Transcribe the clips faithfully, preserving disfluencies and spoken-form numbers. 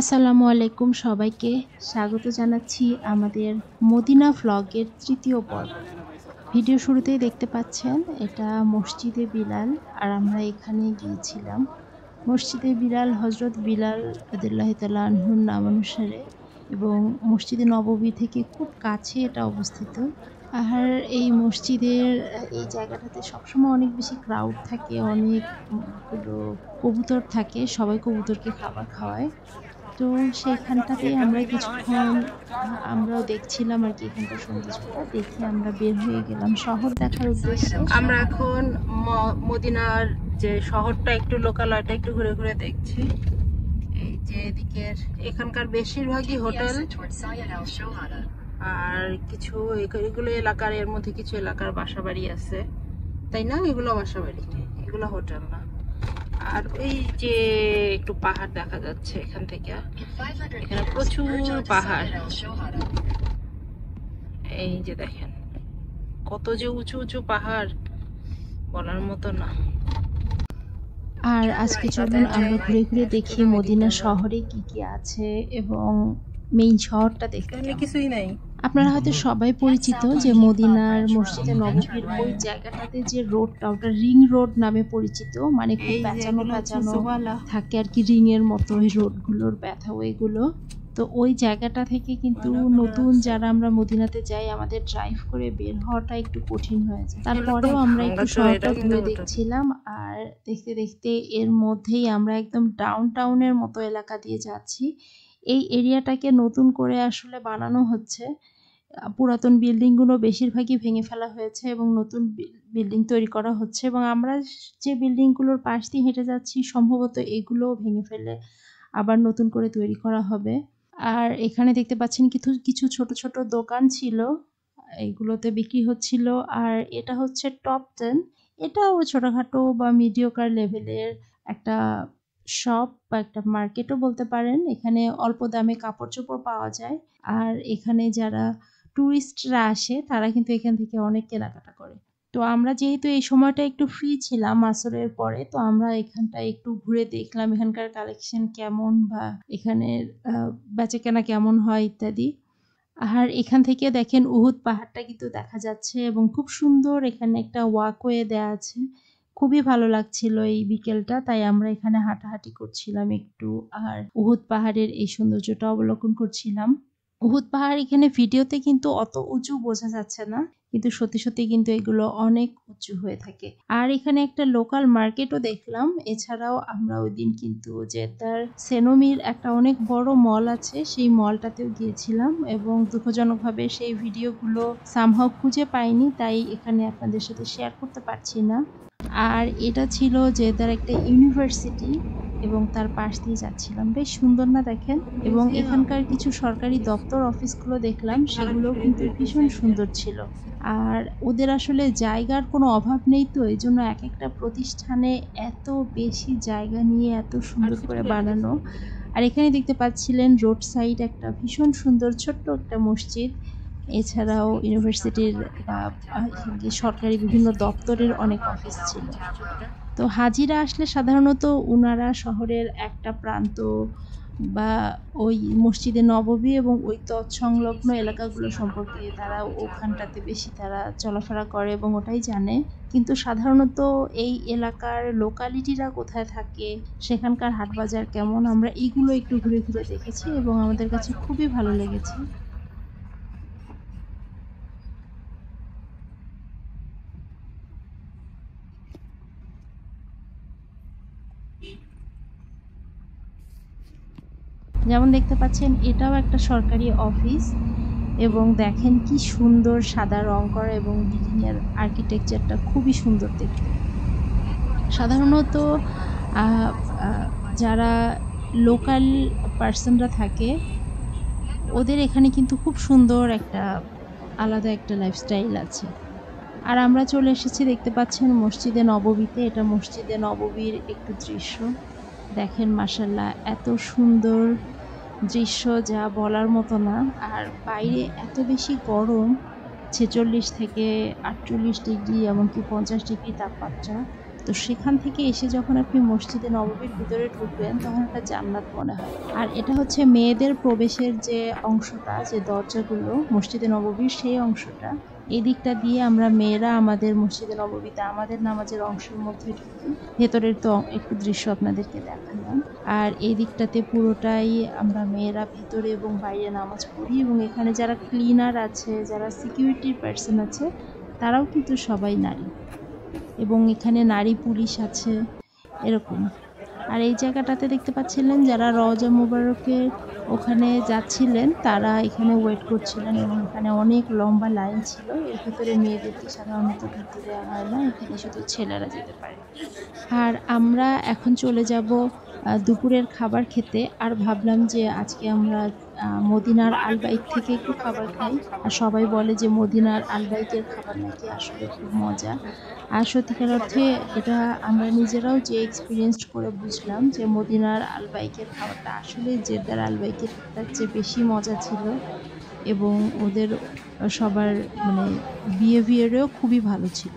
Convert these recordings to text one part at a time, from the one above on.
আসসালামু আলাইকুম সবাইকে স্বাগত জানাচ্ছি আমাদের মদিনা ভ্লগের তৃতীয় পর্ব। ভিডিও শুরুতেই দেখতে পাচ্ছেন এটা মসজিদে বিলাল, আর আমরা এখানে গিয়েছিলাম। মসজিদে বিলাল হজরত বিলাল রাদিয়াল্লাহু তাআলা আনহুর নামানুসারে, এবং মসজিদে নববী থেকে খুব কাছে এটা অবস্থিত। আর এই মসজিদের এই জায়গাটাতে সবসময় অনেক বেশি ক্রাউড থাকে, অনেকগুলো কবুতর থাকে, সবাই কবুতরকে খাবার খাওয়ায়। তো সেইখানটাতে আমরা কিছুক্ষণ আমরাও দেখছিলাম আর কি, এখানকার সৌন্দর্যটা দেখে আমরা বের হয়ে গেলাম শহর দেখার উদ্দেশ্যে। আমরা এখন মদিনার যে শহরটা একটু লোকালয়টা একটু ঘুরে ঘুরে দেখছি। এই যে এদিকের এখানকার বেশিরভাগই হোটেল, আর কিছু এগুলো এলাকার এর মধ্যে কিছু এলাকার বাসা বাড়ি আছে, তাই না? এগুলো বাসা বাড়ি, এগুলো হোটেল না। আর ওই যে একটু পাহাড় দেখা যাচ্ছে এখান থেকে, এখানে প্রচুর পাহাড়। এই যে দেখেন কত যে উঁচু উঁচু পাহাড়, বলার মতো না। আর আজকে চলুন আমরা ঘুরে ঘুরে দেখি মদিনা শহরে কি কি আছে এবং মেইন শহরটা দেখতে। কিছুই নাই। আপনারা হয়তো সবাই পরিচিত যে মদিনার মসজিদে নববীর ওই জায়গাটাতে যে রোডটা, ওটা রিং রোড নামে পরিচিত, মানে খুব প্যাঁচানো প্যাঁচানো থাকে আর কি, রিং এর মতো ওই রোডগুলোর ব্যথা ওইগুলো। তো ওই জায়গাটা থেকে কিন্তু নতুন যারা আমরা মদিনাতে যাই, আমাদের ড্রাইভ করে বের হওয়াটা একটু কঠিন হয়ে যায়। তারপরেও আমরা একটু শহরটা ঘুরে দেখছিলাম, আর দেখতে দেখতে এর মধ্যেই আমরা একদম ডাউন টাউনের মতো এলাকা দিয়ে যাচ্ছি। এই এরিয়াটাকে নতুন করে আসলে বানানো হচ্ছে। পুরাতন বিল্ডিংগুলো বেশিরভাগই ভেঙে ফেলা হয়েছে এবং নতুন বিল্ডিং তৈরি করা হচ্ছে, এবং আমরা যে বিল্ডিংগুলোর পাশ দিয়ে হেঁটে যাচ্ছি সম্ভবত এগুলোও ভেঙে ফেলে আবার নতুন করে তৈরি করা হবে। আর এখানে দেখতে পাচ্ছেন কিছু কিছু ছোট ছোট দোকান ছিল, এইগুলোতে বিক্রি হচ্ছিল। আর এটা হচ্ছে টপ টেন, এটাও ছোটখাটো বা মিডিওকার লেভেলের একটা শপ বা একটা মার্কেটও বলতে পারেন। এখানে অল্প দামে কাপড় চোপড় পাওয়া যায়, আর এখানে যারা ট্যুরিস্টরা আসে তারা কিন্তু এখান থেকে অনেক কেনাকাটা করে। তো আমরা যেহেতু এই সময়টা একটু ফ্রি ছিলাম আসরের পরে, তো আমরা এখানটা একটু ঘুরে দেখলাম এখানকার কালেকশন কেমন, বা এখানের বেচাকেনা কেমন হয় ইত্যাদি। আর এখান থেকে দেখেন উহুদ পাহাড়টা কিন্তু দেখা যাচ্ছে, এবং খুব সুন্দর এখানে একটা ওয়াকওয়ে দেয়া আছে। খুবই ভালো লাগছিল এই বিকেলটা, তাই আমরা এখানে হাঁটাহাঁটি করছিলাম একটু, আর উহুদ পাহাড়ের এই সৌন্দর্যটা অবলোকন করছিলাম। উহুদ পাহাড় এখানে ভিডিওতে কিন্তু অত উঁচু বোঝা যাচ্ছে না, কিন্তু সত্যি সত্যি কিন্তু এগুলো অনেক উঁচু হয়ে থাকে। আর এখানে একটা লোকাল মার্কেটও দেখলাম। এছাড়াও আমরা ওই দিন কিন্তু যে তার সেনোমির একটা অনেক বড় মল আছে, সেই মলটাতেও গিয়েছিলাম, এবং দুঃখজনকভাবে সেই ভিডিওগুলো সামহাও খুঁজে পাইনি, তাই এখানে আপনাদের সাথে শেয়ার করতে পারছি না। আর এটা ছিল যে তার একটা ইউনিভার্সিটি, এবং তার পাশ দিয়ে যাচ্ছিলাম। বেশ সুন্দর না দেখেন? এবং এখানকার কিছু সরকারি দপ্তর অফিসগুলো দেখলাম, সেগুলো কিন্তু ভীষণ সুন্দর ছিল। আর ওদের আসলে জায়গার কোনো অভাব নেই, তো এই জন্য এক একটা প্রতিষ্ঠানে এত বেশি জায়গা নিয়ে এত সুন্দর করে বানানো। আর এখানে দেখতে পাচ্ছিলেন রোড সাইড একটা ভীষণ সুন্দর ছোট্ট একটা মসজিদ। এছাড়াও ইউনিভার্সিটির বা সরকারি বিভিন্ন দপ্তরের অনেক অফিস ছিল। তো হাজিরা আসলে সাধারণত ওনারা শহরের একটা প্রান্ত বা ওই মসজিদে নববী এবং ওই তৎসংলগ্ন এলাকাগুলো সম্পর্কে তারা ওখানটাতে বেশি তারা চলাফেরা করে এবং ওটাই জানে। কিন্তু সাধারণত এই এলাকার লোকালিটিরা কোথায় থাকে, সেখানকার হাটবাজার কেমন, আমরা এইগুলো একটু ঘুরে ঘুরে দেখেছি এবং আমাদের কাছে খুবই ভালো লেগেছে। যেমন দেখতে পাচ্ছেন এটাও একটা সরকারি অফিস, এবং দেখেন কি সুন্দর সাদা রং করা, এবং বিল্ডিংয়ের আর্কিটেকচারটা খুবই সুন্দর দেখতে। সাধারণত যারা লোকাল পার্সনরা থাকে ওদের এখানে কিন্তু খুব সুন্দর একটা আলাদা একটা লাইফস্টাইল আছে। আর আমরা চলে এসেছি দেখতে পাচ্ছেন মসজিদে নববীতে। এটা মসজিদে নববীর একটু দৃশ্য দেখেন, মাশাআল্লাহ এত সুন্দর দৃশ্য যা বলার মতো না। আর বাইরে এত বেশি গরম, ছেচল্লিশ থেকে আটচল্লিশ ডিগ্রি এমনকি পঞ্চাশ ডিগ্রি তাপমাত্রা। তো সেখান থেকে এসে যখন আপনি মসজিদে নববীর ভিতরে ঢুকবেন তখন একটা জান্নাত মনে হয়। আর এটা হচ্ছে মেয়েদের প্রবেশের যে অংশটা, যে দরজাগুলো মসজিদে নববীর, সেই অংশটা। এই দিকটা দিয়ে আমরা মেয়েরা আমাদের মসজিদে নববীতে আমাদের নামাজের অংশের মধ্যে ঢুকি। ভেতরের তো একটু দৃশ্য আপনাদেরকে দেখালাম। আর এই দিকটাতে পুরোটাই আমরা মেয়েরা ভিতরে এবং বাইরে নামাজ পড়ি, এবং এখানে যারা ক্লিনার আছে, যারা সিকিউরিটির পার্সন আছে, তারাও কিন্তু সবাই নারী, এবং এখানে নারী পুলিশ আছে এরকম। আর এই জায়গাটাতে দেখতে পাচ্ছিলেন যারা রওজা মুবারকের ওখানে যাচ্ছিলেন তারা এখানে ওয়েট করছিলেন, এবং এখানে অনেক লম্বা লাইন ছিল। এর ভিতরে মেয়েদেরকে সাধারণত ঢুকতে দেওয়া হয় না, এখানে শুধু ছেলেরা যেতে পারে। আর আমরা এখন চলে যাব দুপুরের খাবার খেতে। আর ভাবলাম যে আজকে আমরা মদিনার আলবাইক থেকে একটু খাবার খাই। আর সবাই বলে যে মদিনার আলবাইকের খাবার নাকি আসলে খুব মজা। আর সত্যিকার অর্থে এটা আমরা নিজেরাও যে এক্সপিরিয়েন্স করে বুঝলাম যে মদিনার আলবাইকের খাবারটা আসলে জেদ্দার আলবাইকের তার চেয়ে বেশি মজা ছিল, এবং ওদের সবার মানে বিহেভিয়ারেও খুবই ভালো ছিল।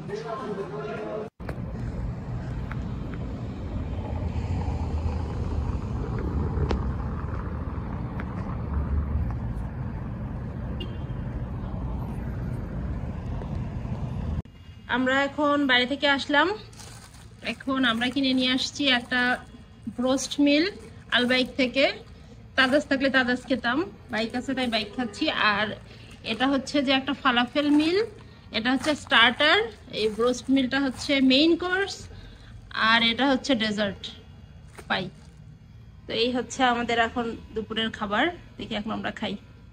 আমরা এখন বাইরে থেকে আসলাম। এখন আমরা কিনে নিয়ে আসছি একটা ব্রোস্ট মিল আলবাইক থেকে। তাদাস থাকলে তাদাস খেতাম, বাইক আছে তাই বাইক খাচ্ছি। আর এটা হচ্ছে যে একটা ফালাফেল মিল, এটা হচ্ছে স্টার্টার। এই ব্রোস্ট মিলটা হচ্ছে মেইন কোর্স, আর এটা হচ্ছে ডেজার্ট পাই। তো এই হচ্ছে আমাদের এখন দুপুরের খাবার। দেখি এখন আমরা খাই।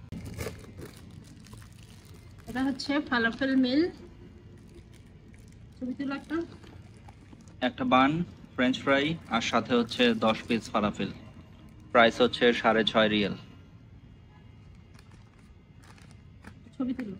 এটা হচ্ছে ফালাফেল মিল। একটা একটা বান, ফ্রেঞ্চ ফ্রাই, আর সাথে হচ্ছে দশ পিস ফালাফেল। প্রাইস হচ্ছে সাড়ে ছয় রিয়াল। ছবি তুলো।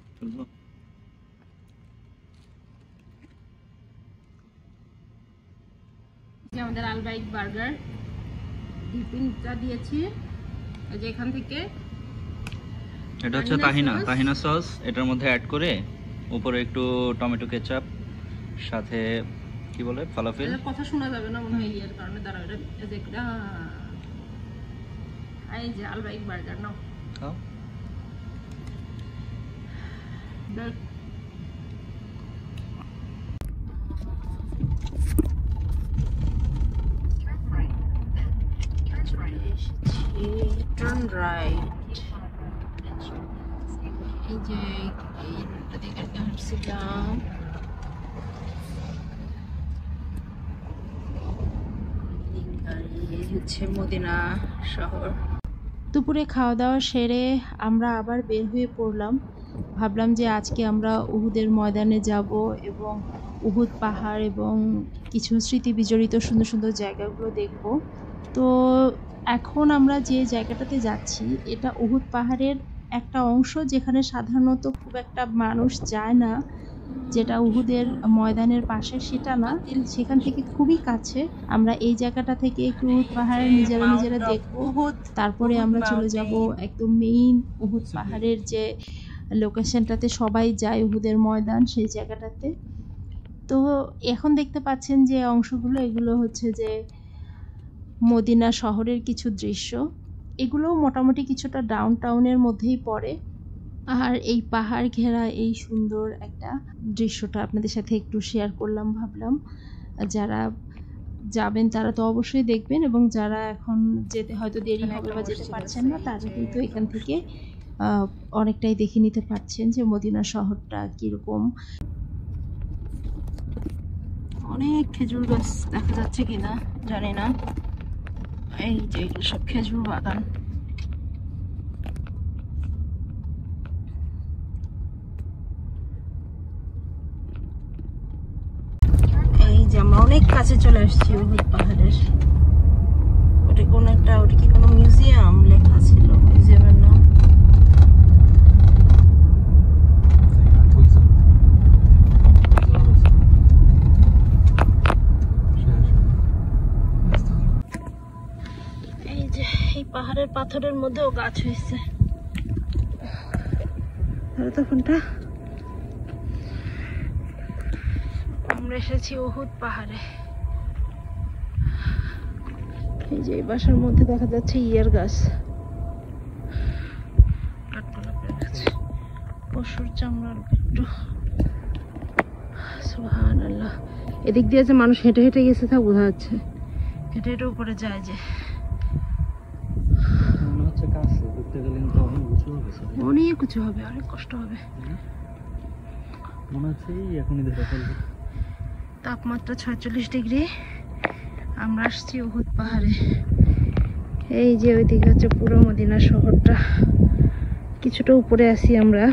আমাদের আলবাইক বার্গার ডিপিংটা দিয়েছি যে এখান থেকে। এটা হচ্ছে তাহিনা তাহিনা সস। এটার মধ্যে অ্যাড করে উপরে একটু টমেটো কেচাপ, সাথে কি বলে ফালাফেল। কথা শোনা যাবে না মনে হয় এর কারণে। দাঁড়াও, এটা এই যে আলবাইক বার্গার নাও খাও। Turn right. এই যে এই রোডটা দেখে হাঁটছিলাম। হচ্ছে মদিনা শহর। দুপুরে খাওয়া দাওয়া সেরে আমরা আবার বের হয়ে পড়লাম। ভাবলাম যে আজকে আমরা উহুদের ময়দানে যাব এবং উহুদ পাহাড় এবং কিছু স্মৃতি বিজড়িত সুন্দর সুন্দর জায়গাগুলো দেখব। তো এখন আমরা যে জায়গাটাতে যাচ্ছি এটা উহুদ পাহাড়ের একটা অংশ, যেখানে সাধারণত খুব একটা মানুষ যায় না, যেটা উহুদের ময়দানের পাশে সেটা না, সেখান থেকে খুবই কাছে। আমরা এই জায়গাটা থেকে একটু উহুদ পাহাড়ে নিজেরা নিজেরা দেখবো, তারপরে আমরা চলে যাব একদম মেইন উহুদ পাহাড়ের যে লোকেশনটাতে সবাই যায়, উহুদের ময়দান, সেই জায়গাটাতে। তো এখন দেখতে পাচ্ছেন যে অংশগুলো, এগুলো হচ্ছে যে মদিনা শহরের কিছু দৃশ্য। এগুলোও মোটামুটি কিছুটা ডাউন টাউনের মধ্যেই পড়ে। আর এই পাহাড় ঘেরা এই সুন্দর একটা দৃশ্যটা আপনাদের সাথে একটু শেয়ার করলাম। ভাবলাম যারা যাবেন তারা তো অবশ্যই দেখবেন, এবং যারা এখন যেতে হয়তো দেরি হবে বা যেতে পারছেন না তারা কিন্তু এখান থেকে অনেকটাই দেখে নিতে পারছেন যে মদিনা শহরটা কিরকম। অনেক খেজুর গাছ দেখা যাচ্ছে কিনা জানি না। এই যে এগুলো সব খেজুর বাগান। এই যে আমরা অনেক কাছে চলে আসছি উহুদ পাহাড়ের। ওটা কোন একটা, ওটা কি কোনো মিউজিয়াম লেখা ছিল, মিউজিয়ামের নাম। এই যে এই পাহাড়ের পাথরের মধ্যেও গাছ হয়েছে। তখনটা আমরা আমরা এসেছি উহুদ পাহাড়ে। এই যে এই বাসার মধ্যে দেখা যাচ্ছে ইয়ার গাছ, পশুর চামড়ার বিট্টু। সুবহানাল্লাহ। এদিক দিয়ে যে মানুষ হেঁটে হেঁটে গেছে তা বোঝা যাচ্ছে, হেঁটে হেঁটে উপরে যায় যে। অনেক কিছু হবে, অনেক কষ্ট হবে মনে হচ্ছে এখনই দেখা ফেলবে। তাপমাত্রা ছয়চল্লিশ ডিগ্রি। আমরা আসছি উহুদ পাহাড়ে। এই যে ওইদিকে হচ্ছে পুরো মদিনা শহরটা, কিছুটা উপরে আছি আমরা।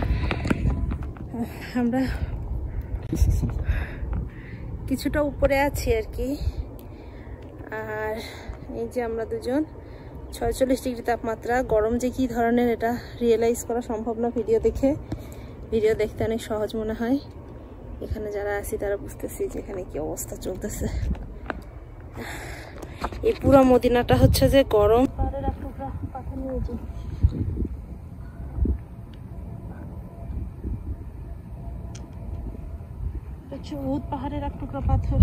আমরা কিছুটা উপরে আছি আর কি। আর এই যে আমরা দুজন, ছয়চল্লিশ ডিগ্রি তাপমাত্রা, গরম যে কি ধরনের এটা রিয়েলাইজ করা সম্ভব না ভিডিও দেখে। ভিডিও দেখতে অনেক সহজ মনে হয়, এখানে যারা আছি তারা বুঝতেছি যে এখানে কি অবস্থা চলতেছে। এই পুরো মদিনাটা হচ্ছে যে গরম। পাহাড়ের এক টুকরা পাথর নিয়েছি, উহুদ পাহাড়ের এক টুকরা পাথর।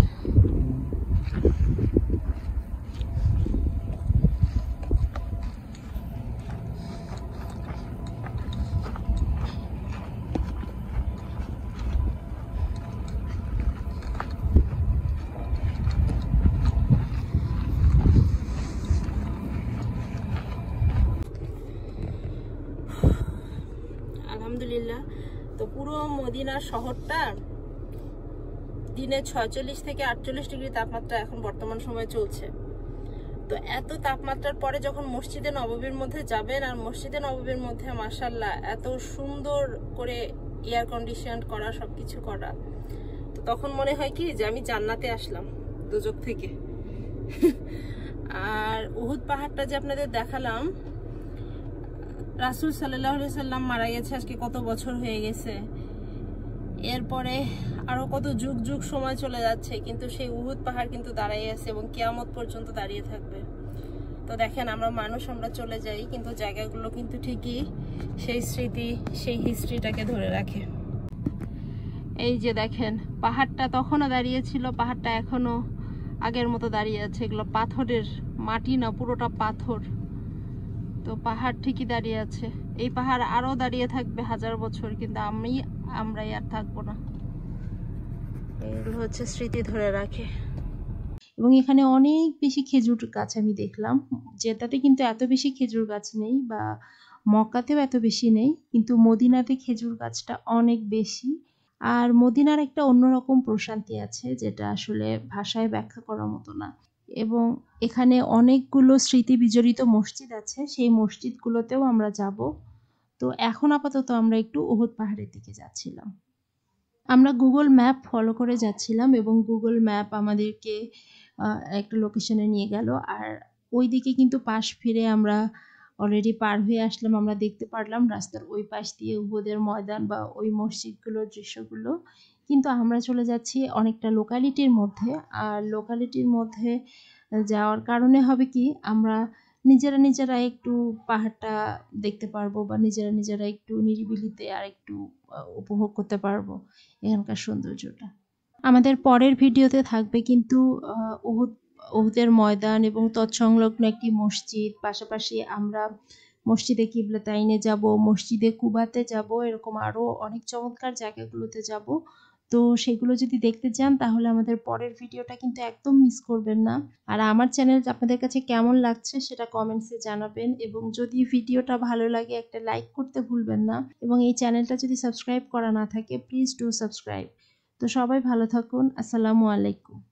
আলহামদুলিল্লাহ। তো পুরো মদিনা শহরটা দিনে ছয়চল্লিশ থেকে আটচল্লিশ ডিগ্রি তাপমাত্রা এখন বর্তমান সময়ে চলছে। তো এত তাপমাত্রার পরে যখন মসজিদে নববীর মধ্যে যাবেন, আর মসজিদে নববীর মধ্যে মাশাআল্লাহ এত সুন্দর করে এয়ার কন্ডিশন করা, সবকিছু করা, তো তখন মনে হয় কি যে আমি জান্নাতে আসলাম দোজখ থেকে। আর উহুদ পাহাড়টা যে আপনাদের দেখালাম, রাসূল সাল্লাল্লাহু আলাইহি সাল্লাম মারা গেছে আজকে কত বছর হয়ে গেছে, এরপরে আরো কত যুগ যুগ সময় চলে যাচ্ছে, কিন্তু সেই উহুদ পাহাড় কিন্তু দাঁড়িয়ে আছে এবং কিয়ামত পর্যন্ত দাঁড়িয়ে থাকবে। তো দেখেন আমরা মানুষ, আমরা চলে যাই, কিন্তু জায়গাগুলো কিন্তু ঠিকই সেই স্মৃতি, সেই হিস্ট্রিটাকে ধরে রাখে। এই যে দেখেন পাহাড়টা তখনও দাঁড়িয়ে ছিল, পাহাড়টা এখনো আগের মতো দাঁড়িয়ে আছে। এগুলো পাথরের, মাটি না, পুরোটা পাথর। তো পাহাড় ঠিকই দাঁড়িয়ে আছে। এই পাহাড় আরো দাঁড়িয়ে থাকবে হাজার বছর, কিন্তু আমি আমরাই আর থাকবো না। এগুলো হচ্ছে স্মৃতি ধরে রাখে। এবং এখানে অনেক বেশি খেজুর গাছ আমি দেখলাম, যেটাতে কিন্তু এত বেশি খেজুর গাছ নেই, বা মক্কাতেও এত বেশি নেই, কিন্তু মদিনাতে খেজুর গাছটা অনেক বেশি। আর মদিনার একটা অন্যরকম প্রশান্তি আছে, যেটা আসলে ভাষায় ব্যাখ্যা করার মতো না। এবং এখানে অনেকগুলো স্মৃতি বিজড়িত মসজিদ আছে, সেই মসজিদগুলোতেও আমরা যাব। তো এখন আপাতত আমরা একটু উহুদ পাহাড়ের দিকে যাচ্ছিলাম। আমরা গুগল ম্যাপ ফলো করে যাচ্ছিলাম এবং গুগল ম্যাপ আমাদেরকে একটা লোকেশনে নিয়ে গেল। আর ওই দিকে কিন্তু পাশ ফিরে আমরা অলরেডি পার হয়ে আসলাম। আমরা দেখতে পারলাম রাস্তার ওই পাশ দিয়ে উহুদের ময়দান বা ওই মসজিদগুলোর দৃশ্যগুলো। কিন্তু আমরা চলে যাচ্ছি অনেকটা লোকালিটির মধ্যে। আর লোকালিটির মধ্যে যাওয়ার কারণে হবে কি, আমরা নিজেরা নিজেরা একটু পাহাড়টা দেখতে পারবো, বা নিজেরা নিজেরা একটু নিরিবিলিতে আর একটু উপভোগ করতে পারবো এখানকার সৌন্দর্যটা। আমাদের পরের ভিডিওতে থাকবে কিন্তু উহুদ উহুদের ময়দান এবং তৎসংলগ্ন একটি মসজিদ, পাশাপাশি আমরা মসজিদে কিবলাতাইনে যাব, মসজিদে কুবাতে যাব, এরকম আরও অনেক চমৎকার জায়গাগুলোতে যাব। তো সেগুলো যদি দেখতে চান তাহলে আমাদের পরের ভিডিওটা কিন্তু একদম মিস করবেন না। আর আমার চ্যানেল আপনাদের কাছে কেমন লাগছে সেটা কমেন্টসে জানাবেন, এবং যদি ভিডিওটা ভালো লাগে একটা লাইক করতে ভুলবেন না, এবং এই চ্যানেলটা যদি সাবস্ক্রাইব করা না থাকে প্লিজ ডু সাবস্ক্রাইব। তো সবাই ভালো থাকুন। আসসালামু আলাইকুম।